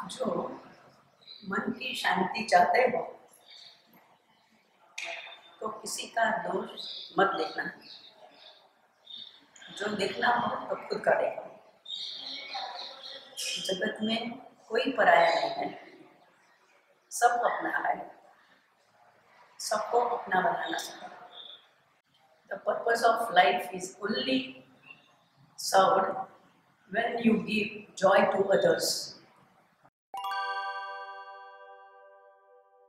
जो मन की शांति चाहते हो तो किसी का दोष मत देखना। जो देखना हो तो खुद का देखो। जगत में कोई पराया नहीं है, सब अपना है, सबको अपना बनाना सीखो। The purpose of life is only served when you give joy to others.